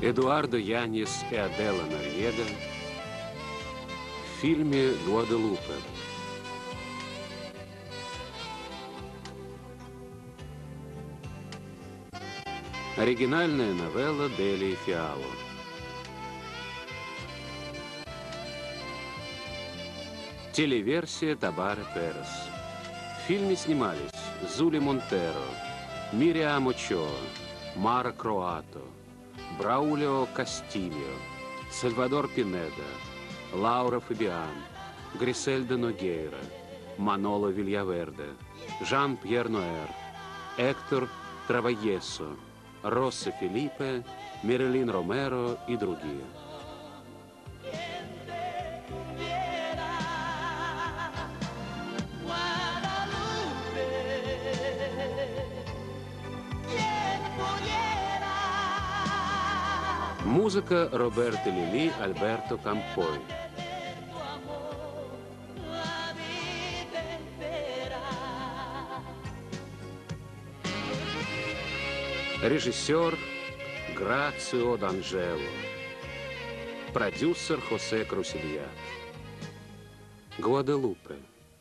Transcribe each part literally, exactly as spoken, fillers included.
Эдуардо Яньес и Адела Норьега в фильме «Гваделупе». Оригинальная новелла Дели Фиало. Телеверсия Табаре Перес. В фильме снимались Зули Монтеро, Мириам Очоа, Мара Кроато, Браулио Кастильо, Сальвадор Пинеда, Лаура Фабиан, Грисельда Ногейра, Маноло Вильяверде, Жан-Пьер Ноэр, Эктор Траваесо, Росса Филиппе, Мерлин Ромеро и другие. Музыка Роберто Лили, Альберто Кампой. Режиссер Грацио Д'Анджело. Продюсер Хосе Крусильят. Гваделупе.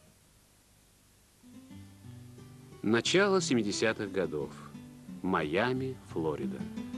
Начало семидесятых годов. Майами, Флорида.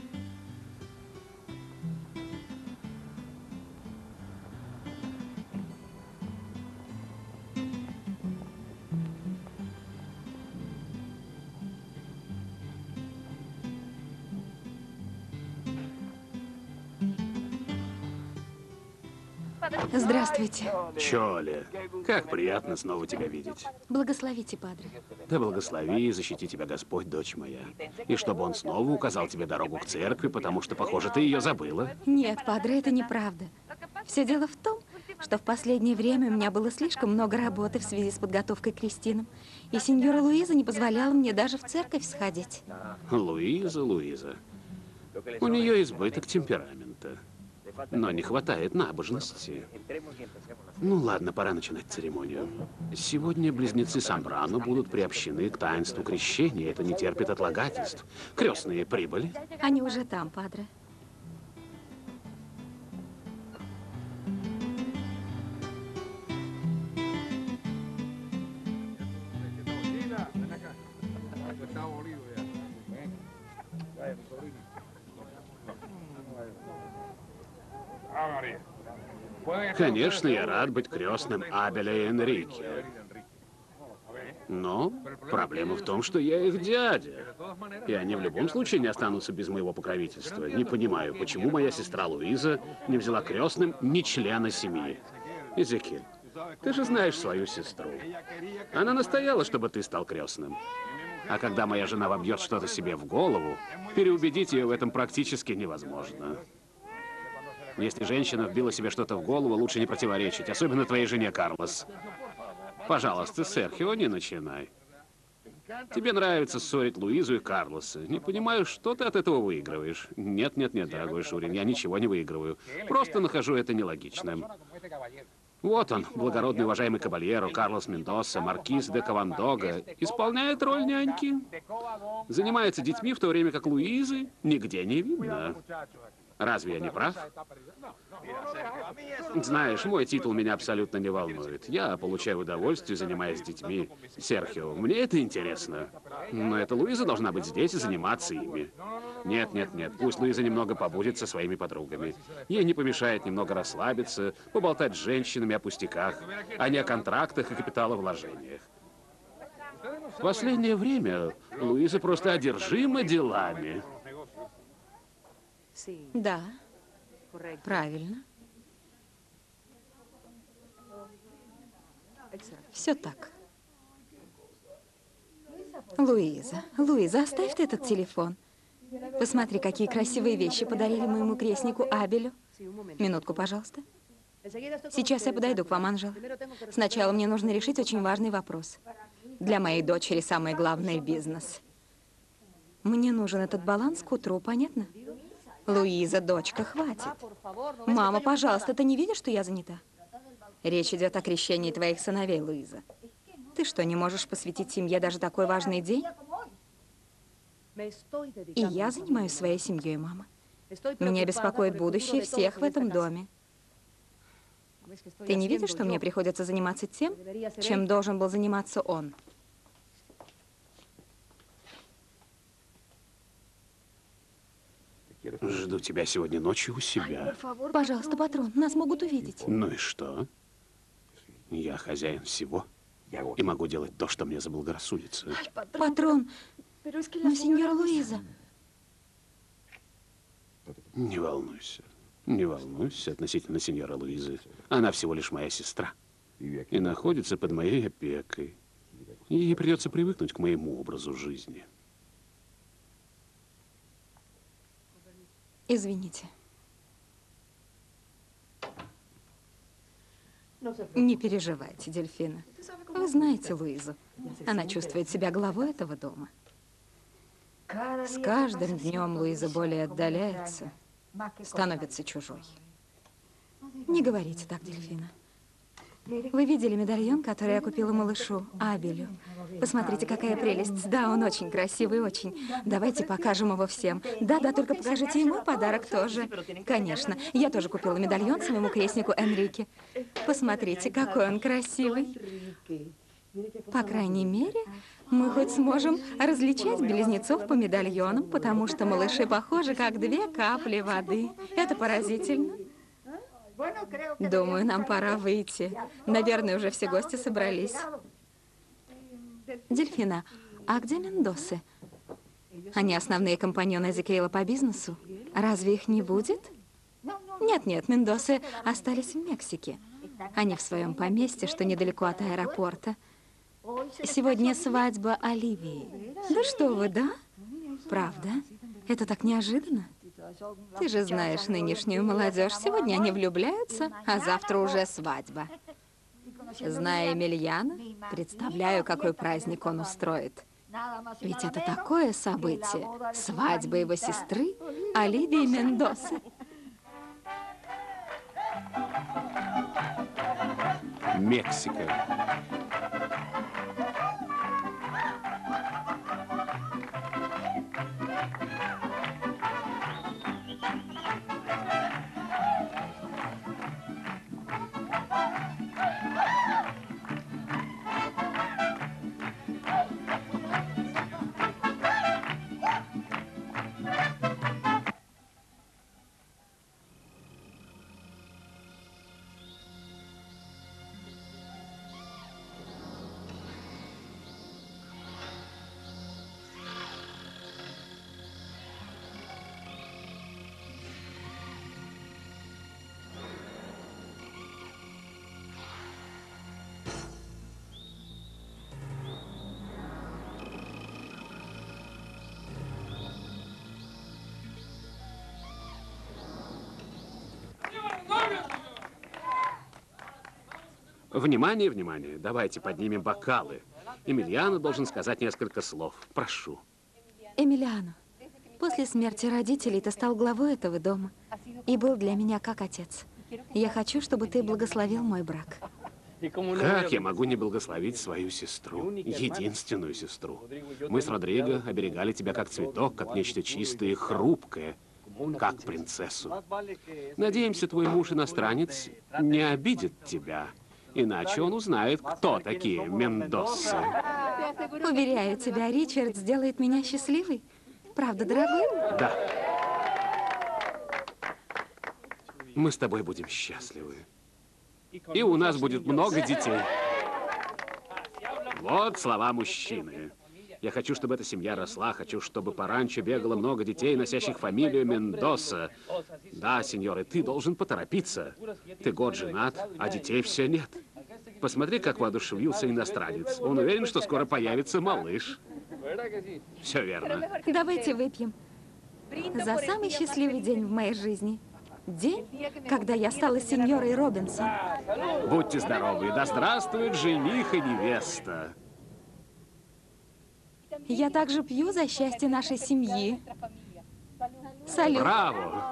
Здравствуйте. Чоли, как приятно снова тебя видеть. Благословите, падре. Да благослови и защити тебя Господь, дочь моя. И чтобы он снова указал тебе дорогу к церкви, потому что, похоже, ты ее забыла. Нет, падре, это неправда. Все дело в том, что в последнее время у меня было слишком много работы в связи с подготовкой к крестинам, и сеньора Луиза не позволяла мне даже в церковь сходить. Луиза, Луиза. У нее избыток темперамента. Но не хватает набожности. Ну ладно, пора начинать церемонию. Сегодня близнецы Самбрано будут приобщены к таинству крещения. Это не терпит отлагательств. Крестные прибыли? Они уже там, падре. Конечно, я рад быть крестным Абеля и Энрике. Но проблема в том, что я их дядя. И они в любом случае не останутся без моего покровительства. Не понимаю, почему моя сестра Луиза не взяла крестным ни члена семьи. Эзекиль, ты же знаешь свою сестру. Она настояла, чтобы ты стал крестным. А когда моя жена вобьет что-то себе в голову, переубедить ее в этом практически невозможно. Если женщина вбила себе что-то в голову, лучше не противоречить, особенно твоей жене, Карлос. Пожалуйста, Серхио, не начинай. Тебе нравится ссорить Луизу и Карлоса. Не понимаю, что ты от этого выигрываешь. Нет, нет, нет, дорогой Шурин, я ничего не выигрываю. Просто нахожу это нелогичным. Вот он, благородный уважаемый кабальеро Карлос Мендоса, маркиз де Кавандога, исполняет роль няньки. Занимается детьми, в то время как Луизы нигде не видно. Разве я не прав? Знаешь, мой титул меня абсолютно не волнует. Я получаю удовольствие, занимаясь детьми. Серхио, мне это интересно. Но эта Луиза должна быть здесь и заниматься ими. Нет, нет, нет, пусть Луиза немного побудет со своими подругами. Ей не помешает немного расслабиться, поболтать с женщинами о пустяках, а не о контрактах и капиталовложениях. В последнее время Луиза просто одержима делами. Да, правильно. Все так. Луиза, Луиза, оставь ты этот телефон. Посмотри, какие красивые вещи подарили моему крестнику Абелю. Минутку, пожалуйста. Сейчас я подойду к вам, Анжела. Сначала мне нужно решить очень важный вопрос. Для моей дочери самое главное — бизнес. Мне нужен этот баланс к утру, понятно? Луиза, дочка, хватит. Мама, пожалуйста, ты не видишь, что я занята? Речь идет о крещении твоих сыновей, Луиза. Ты что, не можешь посвятить семье даже такой важный день? И я занимаюсь своей семьей, мама. Меня беспокоит будущее всех в этом доме. Ты не видишь, что мне приходится заниматься тем, чем должен был заниматься он? Жду тебя сегодня ночью у себя. Пожалуйста, патрон, нас могут увидеть. Ну и что? Я хозяин всего и могу делать то, что мне заблагорассудится. Патрон, но сеньора Луиза... Не волнуйся. Не волнуйся относительно сеньора Луизы. Она всего лишь моя сестра. И находится под моей опекой. И ей придется привыкнуть к моему образу жизни. Извините. Не переживайте, Дельфина. Вы знаете Луизу. Она чувствует себя главой этого дома. С каждым днем Луиза более отдаляется, становится чужой. Не говорите так, Дельфина. Вы видели медальон, который я купила малышу, Абелю? Посмотрите, какая прелесть. Да, он очень красивый, очень. Давайте покажем его всем. Да-да, только покажите ему подарок тоже. Конечно, я тоже купила медальон своему крестнику Энрике. Посмотрите, какой он красивый. По крайней мере, мы хоть сможем различать близнецов по медальонам, потому что малыши похожи, как две капли воды. Это поразительно. Думаю, нам пора выйти. Наверное, уже все гости собрались. Дельфина, а где Мендосы? Они основные компаньоны Эзекиэла по бизнесу. Разве их не будет? Нет-нет, Мендосы остались в Мексике. Они в своем поместье, что недалеко от аэропорта. Сегодня свадьба Оливии. Да что вы, да? Правда? Это так неожиданно. Ты же знаешь нынешнюю молодежь. Сегодня они влюбляются, а завтра уже свадьба. Зная Эмильяна, представляю, какой праздник он устроит. Ведь это такое событие. Свадьба его сестры Оливии Мендосы. Мексика. Внимание, внимание. Давайте поднимем бокалы. Эмильяно должен сказать несколько слов. Прошу. Эмильяно, после смерти родителей ты стал главой этого дома и был для меня как отец. Я хочу, чтобы ты благословил мой брак. Как я могу не благословить свою сестру, единственную сестру? Мы с Родриго оберегали тебя как цветок, как нечто чистое и хрупкое, как принцессу. Надеемся, твой муж-иностранец не обидит тебя. Иначе он узнает, кто такие Мендосы. Уверяю тебя, Ричард сделает меня счастливой. Правда, дорогой? Да. Мы с тобой будем счастливы. И у нас будет много детей. Вот слова мужчины. Я хочу, чтобы эта семья росла, хочу, чтобы по ранчо бегало много детей, носящих фамилию Мендоса. Да, сеньор, и ты должен поторопиться. Ты год женат, а детей все нет. Посмотри, как воодушевился иностранец. Он уверен, что скоро появится малыш. Все верно. Давайте выпьем за самый счастливый день в моей жизни. День, когда я стала сеньорой Робинсон. Будьте здоровы. Да здравствует жених и невеста. Я также пью за счастье нашей семьи. Салют. Браво!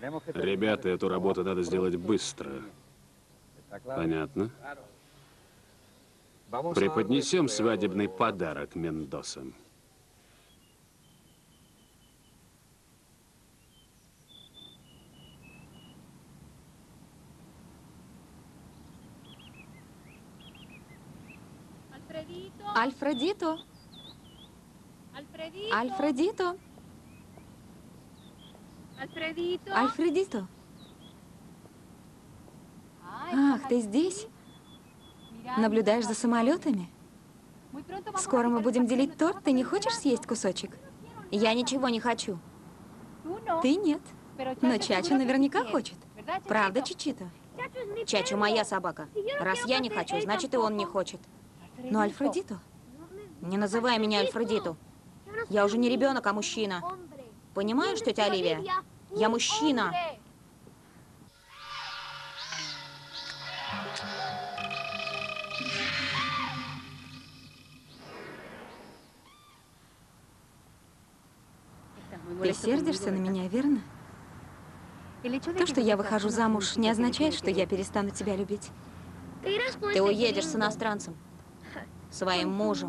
Ребята, эту работу надо сделать быстро. Понятно? Преподнесем свадебный подарок Мендосам. Альфредито. Альфредито. Альфредито. Ах, ты здесь? Наблюдаешь за самолетами? Скоро мы будем делить торт. Ты не хочешь съесть кусочек? Я ничего не хочу. Ты нет. Но Чача наверняка хочет. Правда, Чичито? Чачу моя собака. Раз я не хочу, значит и он не хочет. Но Альфредито? Не называй меня Альфредито. Я уже не ребенок, а мужчина. Понимаешь, тетя Оливия? Я мужчина. Ты сердишься на меня, верно? То, что я выхожу замуж, не означает, что я перестану тебя любить. Ты уедешь с иностранцем, своим мужем.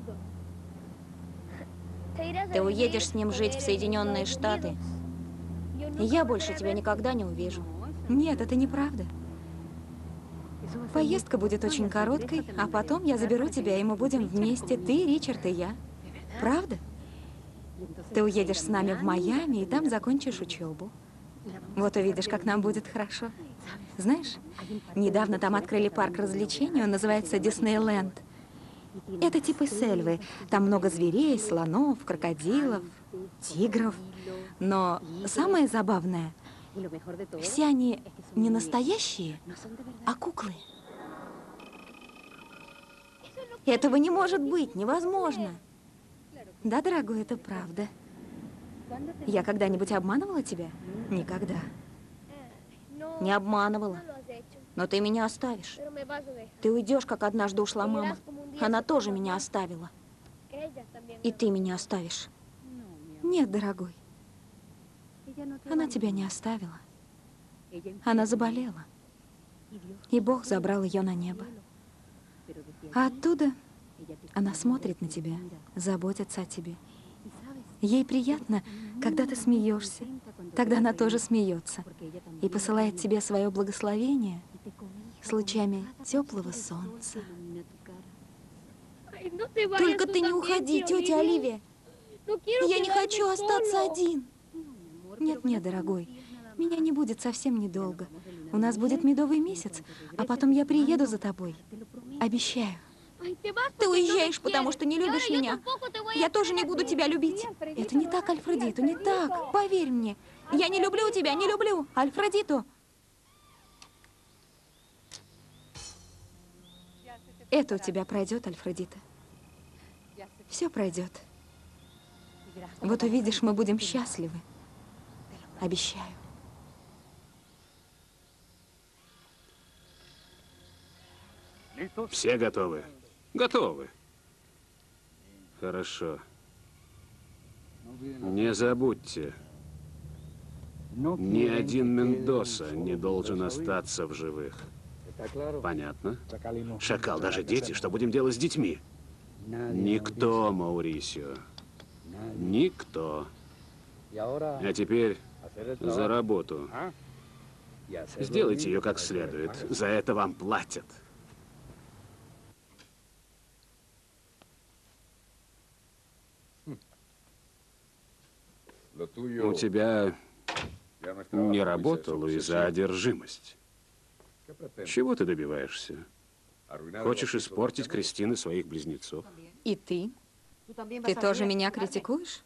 Ты уедешь с ним жить в Соединенные Штаты. И я больше тебя никогда не увижу. Нет, это неправда. Поездка будет очень короткой, а потом я заберу тебя, и мы будем вместе, ты, Ричард и я. Правда? Ты уедешь с нами в Майами, и там закончишь учебу. Вот увидишь, как нам будет хорошо. Знаешь, недавно там открыли парк развлечений, он называется Диснейленд. Это типа сельвы. Там много зверей, слонов, крокодилов, тигров. Но самое забавное, все они не настоящие, а куклы. Этого не может быть, невозможно. Да, дорогой, это правда. Я когда-нибудь обманывала тебя? Никогда. Не обманывала. Но ты меня оставишь. Ты уйдешь, как однажды ушла мама. Она тоже меня оставила. И ты меня оставишь. Нет, дорогой. Она тебя не оставила. Она заболела. И Бог забрал ее на небо. А оттуда она смотрит на тебя, заботится о тебе. Ей приятно, когда ты смеешься. Тогда она тоже смеется и посылает тебе свое благословение с лучами теплого солнца. Только ты не уходи, тетя Оливия. Я не хочу остаться один. Нет, нет, дорогой, меня не будет совсем недолго. У нас будет медовый месяц, а потом я приеду за тобой. Обещаю. Ты уезжаешь, потому что не любишь меня. Я тоже не буду тебя любить. Это не так, Альфредито, не так. Поверь мне. Я не люблю тебя, не люблю. Альфредито. Это у тебя пройдет, Альфредито. Все пройдет. Вот увидишь, мы будем счастливы. Обещаю. Все готовы? Готовы. Хорошо. Не забудьте, ни один Мендоса не должен остаться в живых. Понятно? Шакал, даже дети. Что будем делать с детьми? Никто, Маурисио. Никто. А теперь за работу. Сделайте ее как следует. За это вам платят. У тебя не работа, Луиза, а одержимость. Чего ты добиваешься? Хочешь испортить Кристины своих близнецов? И ты? Ты тоже меня критикуешь?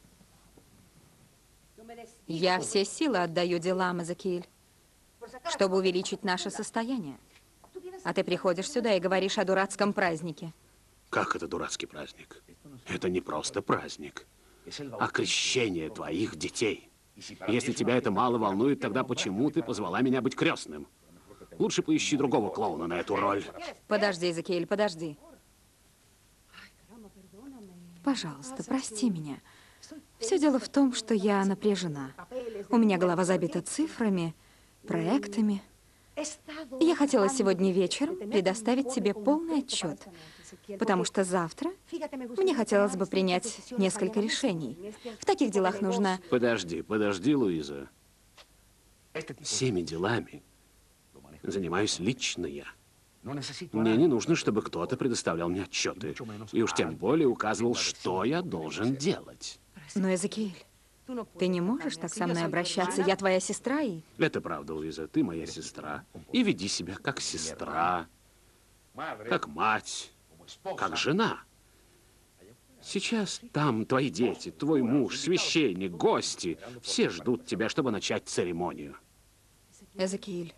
Я все силы отдаю делам, Эзекииль, чтобы увеличить наше состояние. А ты приходишь сюда и говоришь о дурацком празднике. Как это дурацкий праздник? Это не просто праздник, а крещение твоих детей. Если тебя это мало волнует, тогда почему ты позвала меня быть крестным? Лучше поищи другого клоуна на эту роль. Подожди, Эзекииль, подожди. Пожалуйста, прости меня. Все дело в том, что я напряжена. У меня голова забита цифрами, проектами. Я хотела сегодня вечером предоставить тебе полный отчет, потому что завтра мне хотелось бы принять несколько решений. В таких делах нужно... Подожди, подожди, Луиза. Всеми делами занимаюсь лично я. Мне не нужно, чтобы кто-то предоставлял мне отчеты. И уж тем более указывал, что я должен делать. Но, Эзекиэль, ты не можешь так со мной обращаться. Я твоя сестра и... Это правда, Луиза. Ты моя сестра. И веди себя как сестра, как мать, как жена. Сейчас там твои дети, твой муж, священник, гости. Все ждут тебя, чтобы начать церемонию. Эзекиэль,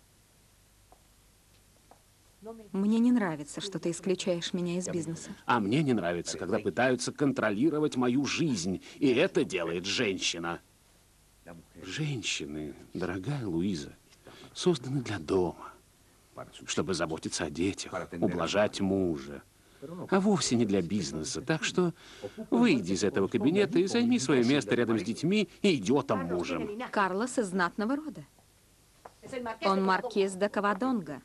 мне не нравится, что ты исключаешь меня из бизнеса. А мне не нравится, когда пытаются контролировать мою жизнь. И это делает женщина. Женщины, дорогая Луиза, созданы для дома, чтобы заботиться о детях, ублажать мужа, а вовсе не для бизнеса. Так что выйди из этого кабинета и займи свое место рядом с детьми и идиотом-мужем. Карлос из знатного рода. Он маркиз де Кавадонга.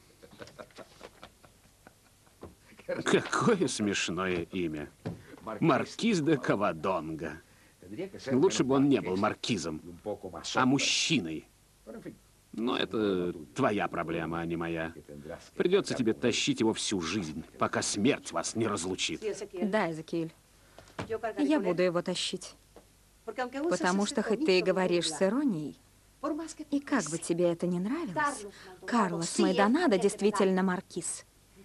Какое смешное имя. Маркиз де Кавадонга. Лучше бы он не был маркизом, а мужчиной. Но это твоя проблема, а не моя. Придется тебе тащить его всю жизнь, пока смерть вас не разлучит. Да, Эзекиэль, я буду его тащить. Потому что хоть ты и говоришь с иронией, и как бы тебе это ни нравилось, Карлос Майдонадо действительно маркиз.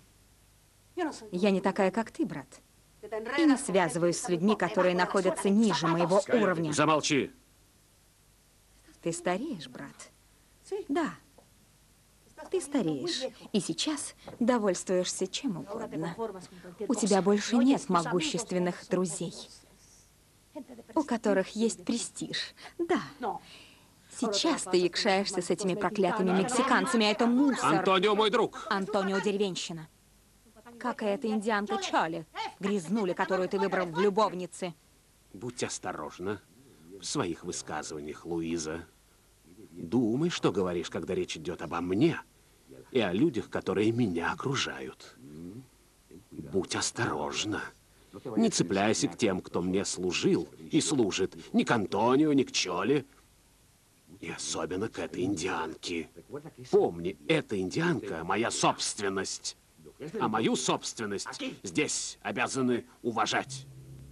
Я не такая, как ты, брат. И не связываюсь с людьми, которые находятся ниже моего уровня. Замолчи. Ты стареешь, брат. Да, ты стареешь. И сейчас довольствуешься чем угодно. У тебя больше нет могущественных друзей, у которых есть престиж. Да. Сейчас ты якшаешься с этими проклятыми мексиканцами, а это мусор. Антонио мой друг. Антонио деревенщина. Как и эта индианка Чоли, грязнули, которую ты выбрал в любовнице. Будь осторожна в своих высказываниях, Луиза. Думай, что говоришь, когда речь идет обо мне и о людях, которые меня окружают. Будь осторожна. Не цепляйся к тем, кто мне служил и служит. Ни к Антонио, ни к Чоли. И особенно к этой индианке. Помни, эта индианка – моя собственность. А мою собственность здесь обязаны уважать.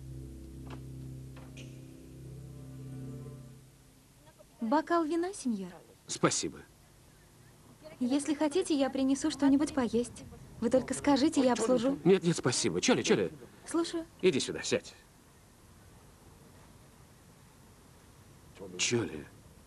Бокал вина, сеньор? Спасибо. Если хотите, я принесу что-нибудь поесть. Вы только скажите, я обслужу. Нет, нет, спасибо. Чоли, Чоли. Слушаю. Иди сюда, сядь. Чоли,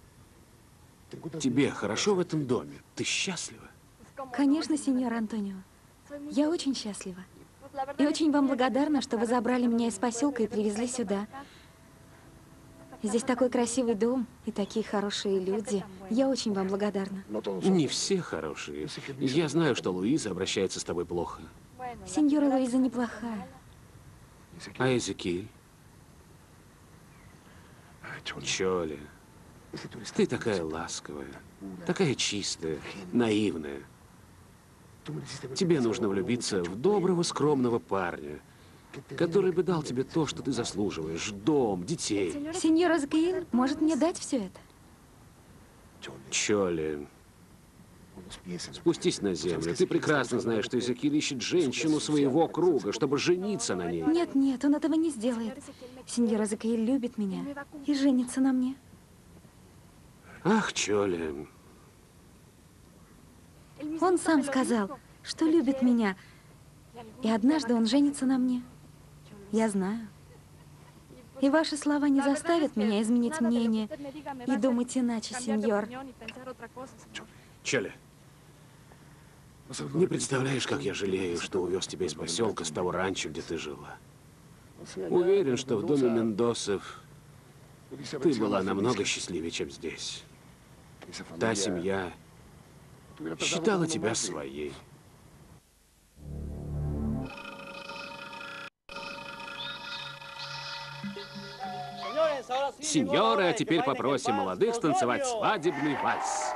тебе хорошо в этом доме? Ты счастлива? Конечно, сеньор Антонио. Я очень счастлива. И очень вам благодарна, что вы забрали меня из поселка и привезли сюда. Здесь такой красивый дом и такие хорошие люди. Я очень вам благодарна. Не все хорошие. Я знаю, что Луиза обращается с тобой плохо. Сеньора Луиза неплохая. А Эзекиэль? Чоли, ты такая ласковая, такая чистая, наивная. Тебе нужно влюбиться в доброго, скромного парня, который бы дал тебе то, что ты заслуживаешь. Дом, детей. Сеньор Эзекиэль может мне дать все это? Чоли, спустись на землю. Ты прекрасно знаешь, что Эзекиэль ищет женщину своего круга, чтобы жениться на ней. Нет, нет, он этого не сделает. Сеньор Эзекиэль любит меня и женится на мне. Ах, Чоли. Он сам сказал, что любит меня. И однажды он женится на мне. Я знаю. И ваши слова не заставят меня изменить мнение и думать иначе, сеньор. Чоли, не представляешь, как я жалею, что увез тебя из поселка, с того ранчо, где ты жила. Уверен, что в доме Мендосов ты была намного счастливее, чем здесь. Та семья считала тебя своей. Сеньоры, а теперь попросим молодых станцевать свадебный вальс.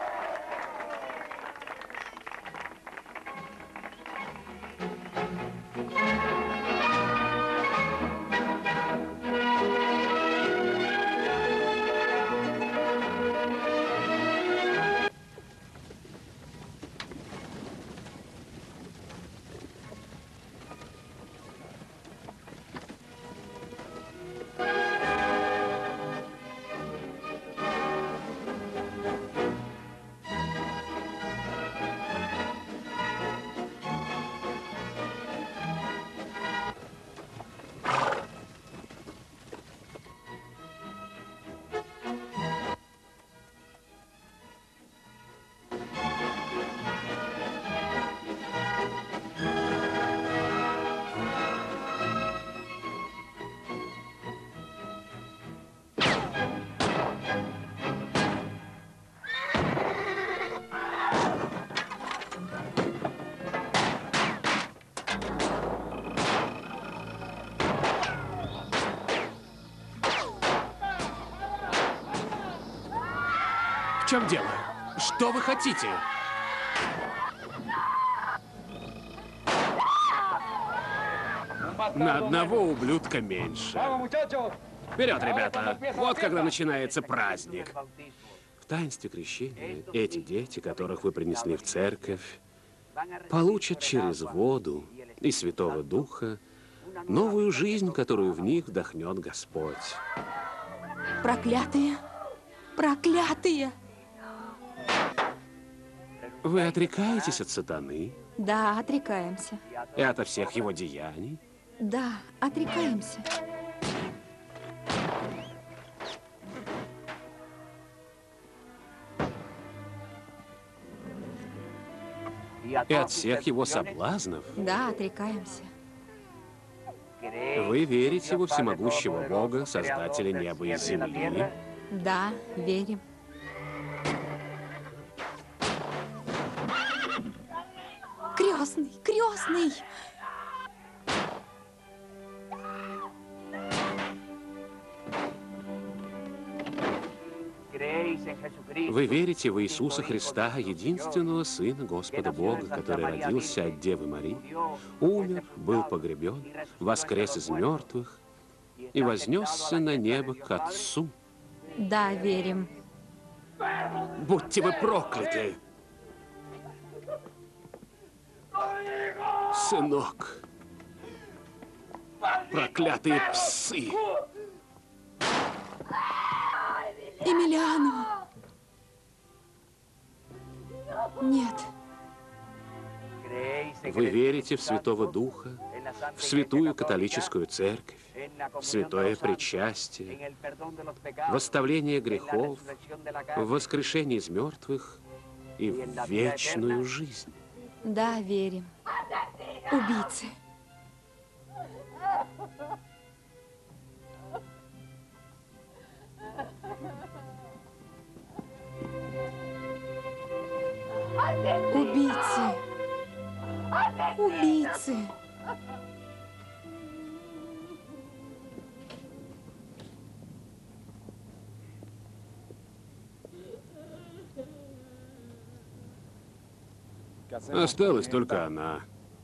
В чем дело? Что вы хотите? На одного ублюдка меньше. Вперед, ребята! Вот когда начинается праздник. В таинстве крещения эти дети, которых вы принесли в церковь, получат через воду и Святого Духа новую жизнь, которую в них вдохнет Господь. Проклятые! Проклятые! Вы отрекаетесь от сатаны Да, отрекаемся. и ото всех его деяний? Да, отрекаемся. И от всех его соблазнов? Да, отрекаемся. Вы верите во всемогущего Бога, Создателя неба и земли? Да, верим. Крестный, крестный! Вы верите в Иисуса Христа, единственного Сына Господа Бога, который родился от Девы Марии, умер, был погребен, воскрес из мертвых и вознесся на небо к Отцу? Да, верим. Будьте вы прокляты! Сынок! Проклятые псы! Эмилиано! Нет. Вы верите в Святого Духа, в Святую Католическую Церковь, в Святое Причастие, в оставление грехов, в воскрешение из мертвых и в вечную жизнь? Да, верим. Убийцы. Убийцы. Убийцы. Осталась только она.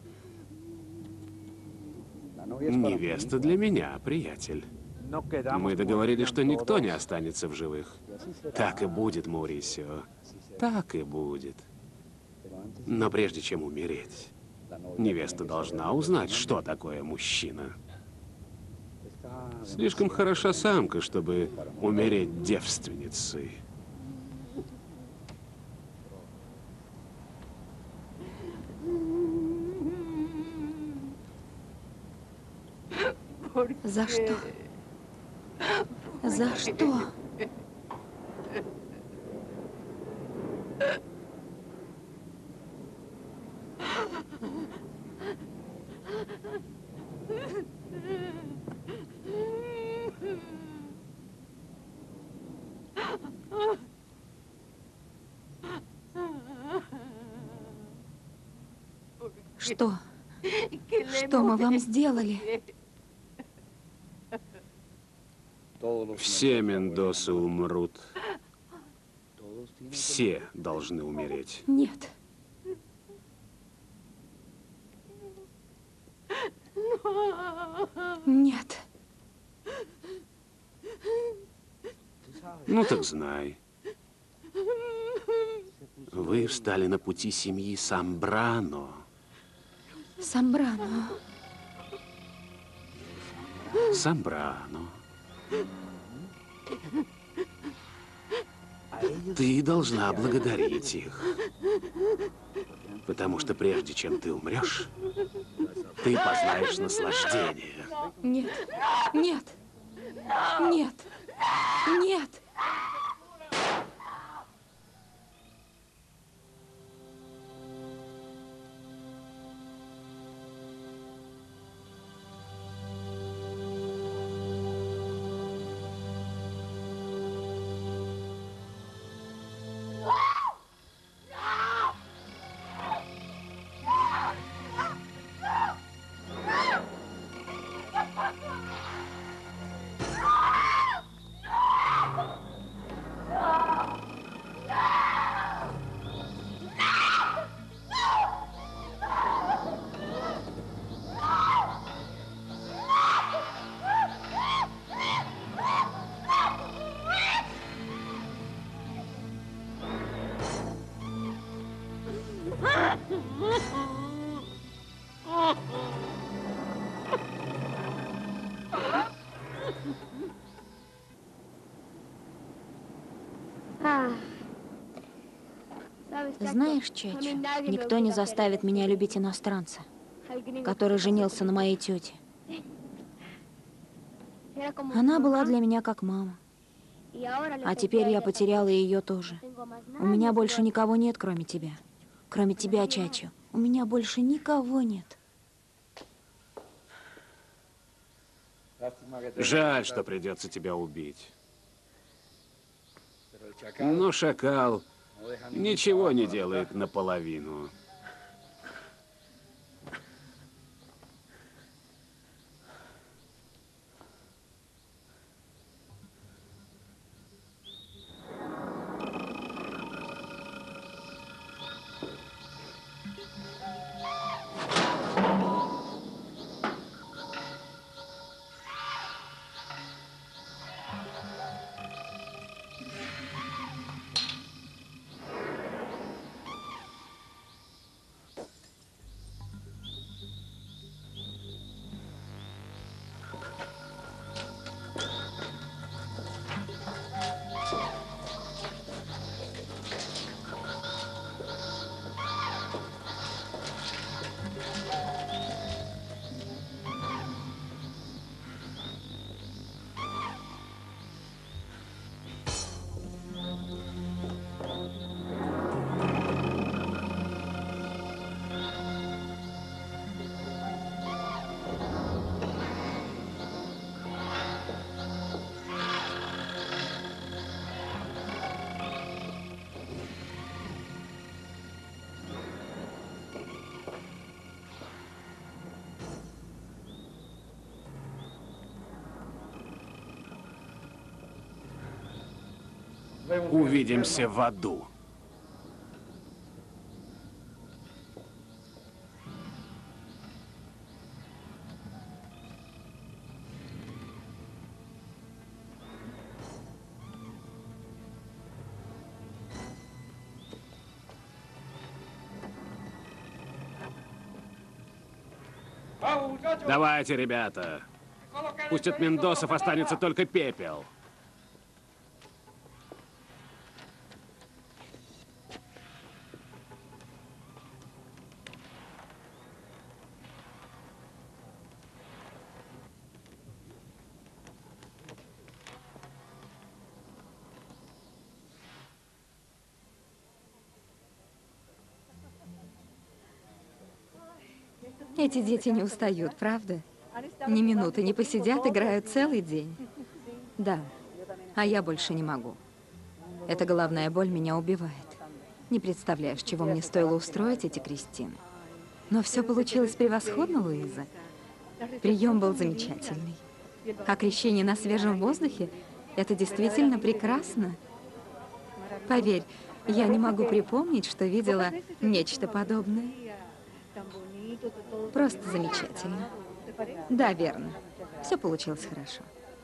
Невеста для меня, приятель. Мы договорились, что никто не останется в живых. Так и будет, Маурисио. Так и будет. Но прежде чем умереть, невеста должна узнать, что такое мужчина. Слишком хороша самка, чтобы умереть девственницей. За что? За что? Что? Что мы вам сделали? Все Мендосы умрут. Все должны умереть. Нет. Нет. Ну так знай. Вы встали на пути семьи Самбрано. Самбрано. Самбрано. Ты должна благодарить их. Потому что прежде чем ты умрешь, ты познаешь наслаждение. Нет. Нет. Нет. Нет. Знаешь, Чечо, никто не заставит меня любить иностранца, который женился на моей тете. Она была для меня как мама. А теперь я потеряла ее тоже. У меня больше никого нет, кроме тебя. Кроме тебя, Чачо. У меня больше никого нет. Жаль, что придется тебя убить. Но шакал ничего не делает наполовину. Увидимся в аду. Давайте, ребята. Пусть от Мендосов останется только пепел. Эти дети не устают, правда? Ни минуты не посидят, играют целый день. Да, а я больше не могу. Эта головная боль меня убивает. Не представляешь, чего мне стоило устроить эти крестины. Но все получилось превосходно, Луиза. Прием был замечательный. А крещение на свежем воздухе – это действительно прекрасно. Поверь, я не могу припомнить, что видела нечто подобное. Просто замечательно. Да, верно. Все получилось хорошо.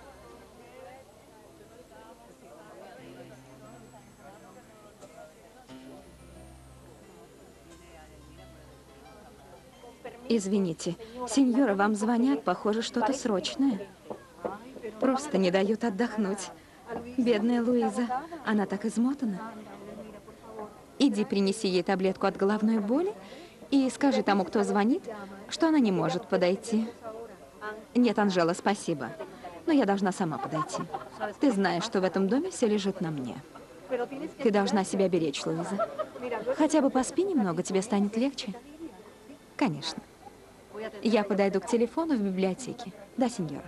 Извините, сеньора, вам звонят, похоже, что-то срочное. Просто не дают отдохнуть. Бедная Луиза, она так измотана. Иди принеси ей таблетку от головной боли и скажи тому, кто звонит, что она не может подойти. Нет, Анжела, спасибо. Но я должна сама подойти. Ты знаешь, что в этом доме все лежит на мне. Ты должна себя беречь, Луиза. Хотя бы поспи немного, тебе станет легче. Конечно. Я подойду к телефону в библиотеке. Да, сеньора.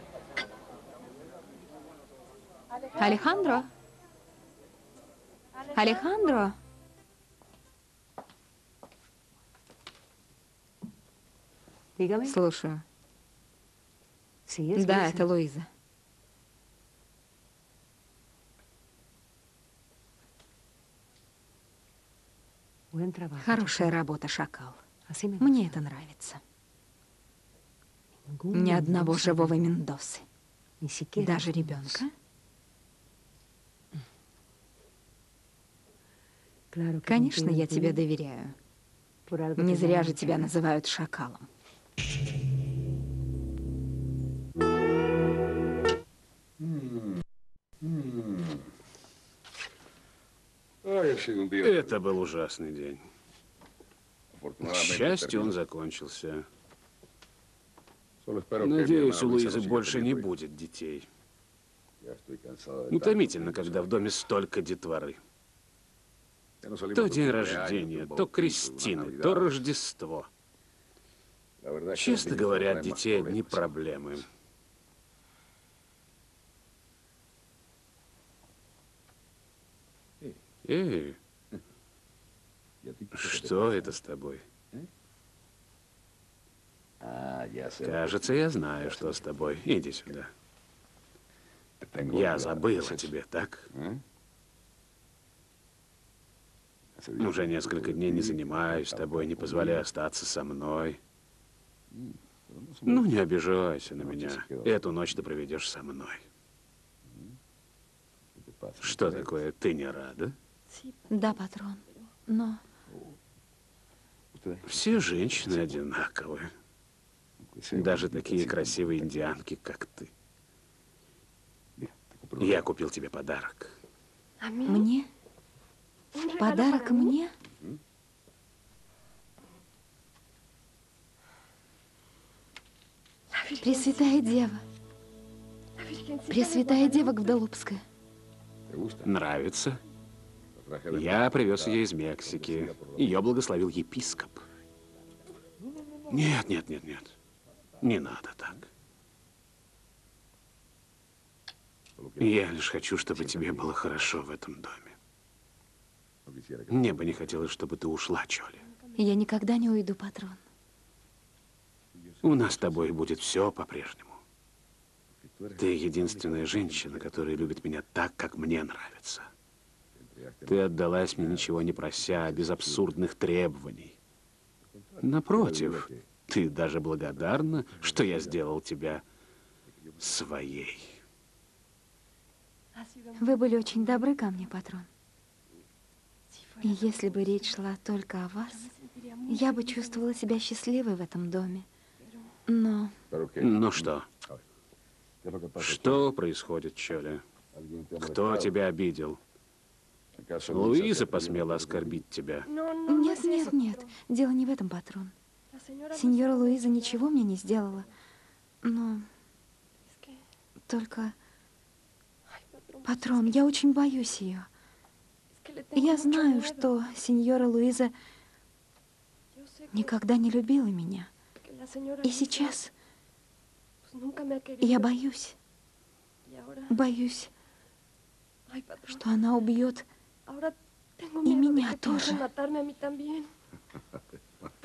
Алехандро? Алехандро? Слушаю. Да, это Луиза. Хорошая работа, шакал. Мне это нравится. Ни одного живого Мендосы. Даже ребенка? Конечно, я тебе доверяю. Не зря же тебя называют шакалом. Это был ужасный день. К счастью, он закончился. Надеюсь, у Луизы больше не будет детей. Утомительно, когда в доме столько детворы. То день рождения, то крестины, то Рождество. Честно говоря, от детей одни проблемы. Эй, что это с тобой? Кажется, я знаю, что с тобой. Иди сюда. Я забыл о тебе, так? Уже несколько дней не занимаюсь тобой, не позволяю остаться со мной. Ну, не обижайся на меня. Эту ночь ты проведешь со мной. Что такое, ты не рада? Да, патрон, но... Все женщины одинаковы. Даже такие красивые индианки, как ты. Я купил тебе подарок. Мне? Подарок мне? Пресвятая Дева. Пресвятая Дева Гваделупская. Нравится? Я привез ее из Мексики. Ее благословил епископ. Нет, нет, нет, нет. Не надо так. Я лишь хочу, чтобы тебе было хорошо в этом доме. Мне бы не хотелось, чтобы ты ушла, Чоли. Я никогда не уйду, патрон. У нас с тобой будет все по-прежнему. Ты единственная женщина, которая любит меня так, как мне нравится. Ты отдалась мне, ничего не прося, без абсурдных требований. Напротив, ты даже благодарна, что я сделал тебя своей. Вы были очень добры ко мне, патрон. И если бы речь шла только о вас, я бы чувствовала себя счастливой в этом доме. Но... Ну что? Что происходит, Чоли? Кто тебя обидел? Луиза посмела оскорбить тебя. Нет, нет, нет. Дело не в этом, патрон. Сеньора Луиза ничего мне не сделала. Но... Только... Патрон, я очень боюсь ее. Я знаю, что сеньора Луиза никогда не любила меня. И сейчас я боюсь. Боюсь, что она убьет и меня тоже.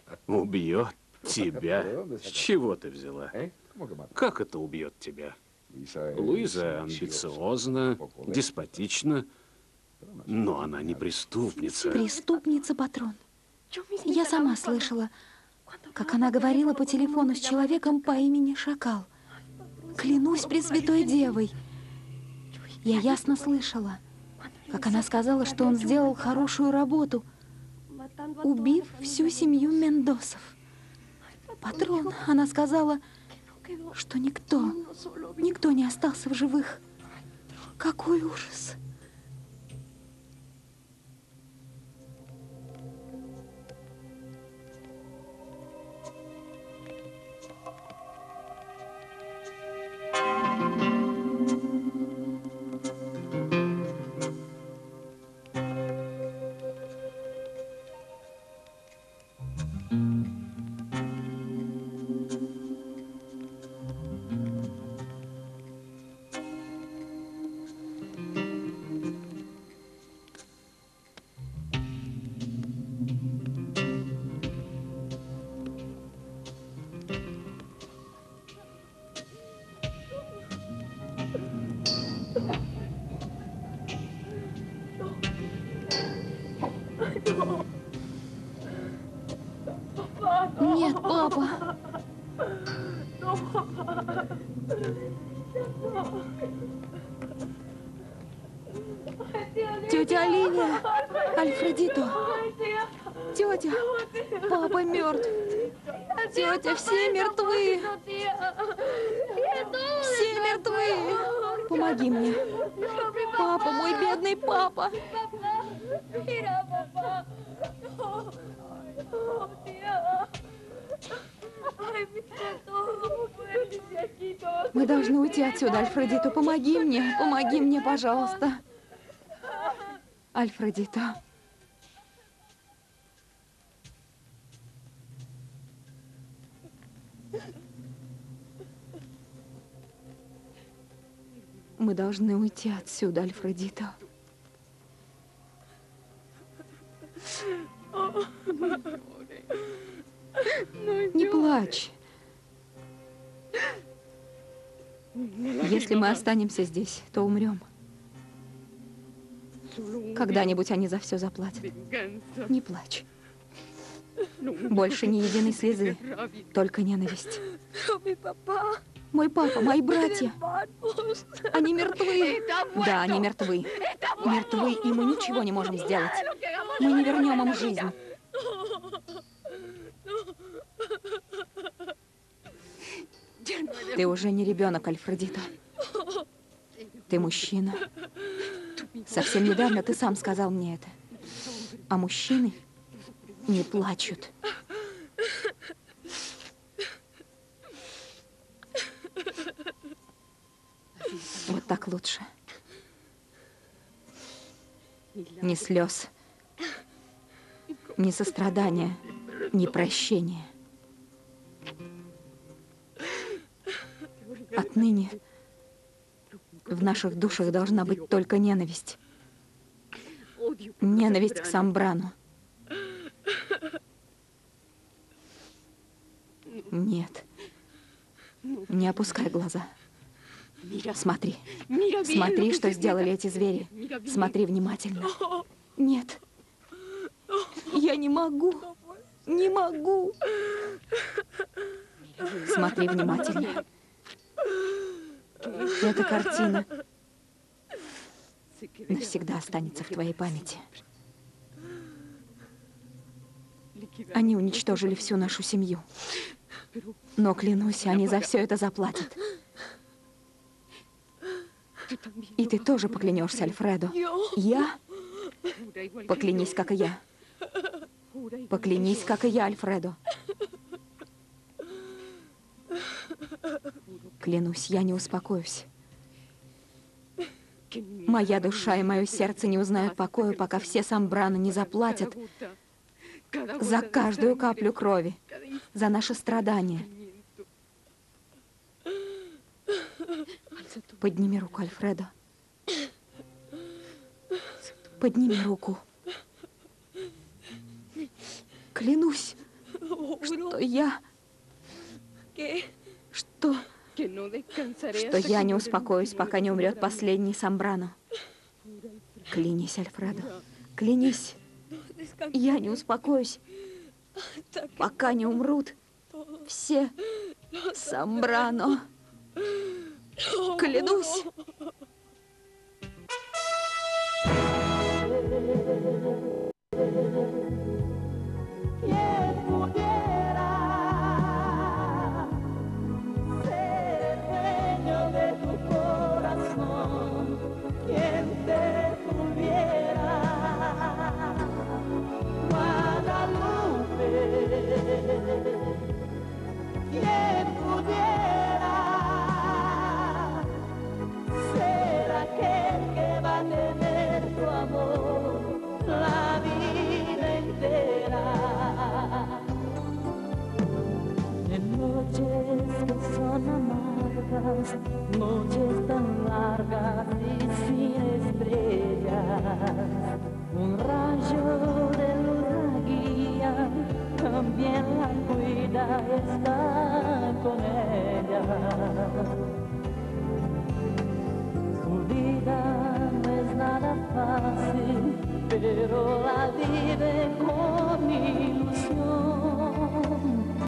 Убьет тебя? С чего ты взяла? Как это убьет тебя? Луиза амбициозна, деспотична, но она не преступница. Преступница, патрон. Я сама слышала, как она говорила по телефону с человеком по имени Шакал. Клянусь Пресвятой Девой. Я ясно слышала, как она сказала, что он сделал хорошую работу, убив всю семью Мендосов. Патрон, она сказала, что никто, никто не остался в живых. Какой ужас! Нет, папа. Тетя Оливия, Альфредито. Тетя, папа мертв. Тетя, все мертвы. Все мертвы. Помоги мне. Папа, мой бедный папа. Мы должны уйти отсюда, Альфредито. Помоги мне, помоги мне, пожалуйста. Альфредито. Мы должны уйти отсюда, Альфредито. Не плачь. Если мы останемся здесь, то умрем. Когда-нибудь они за все заплатят. Не плачь. Больше ни единой слезы, только ненависть. Мой папа, мои братья. Они мертвы. Да, они мертвы. Мертвы, и мы ничего не можем сделать. Мы не вернем им жизнь. Ты уже не ребенок, Альфредито. Ты мужчина. Совсем недавно ты сам сказал мне это. А мужчины не плачут. Вот так лучше. Ни слез, ни сострадания, ни прощения. Отныне в наших душах должна быть только ненависть. Ненависть к Самбрану. Нет. Не опускай глаза. Смотри. Смотри, что сделали эти звери. Смотри внимательно. Нет. Я не могу. Не могу. Смотри внимательно. Эта картина навсегда останется в твоей памяти. Они уничтожили всю нашу семью. Но, клянусь, они за все это заплатят. И ты тоже поклянешься, Альфредо. Я? Поклянись, как и я. Поклянись, как и я, Альфредо. Клянусь, я не успокоюсь. Моя душа и мое сердце не узнают покоя, пока все Самбраны не заплатят за каждую каплю крови, за наши страдания. Подними руку, Альфредо. Подними руку. Клянусь, что я... Что что я не успокоюсь, пока не умрет последний Самбрано. Клянись, Альфредо, клянись. Я не успокоюсь, пока не умрут все Самбрано. Клянусь. Noches tan largas y sin estrellas, un rayo de luz la guía, también la cuida, está con ella. Su vida no es nada fácil, pero la vive con ilusión.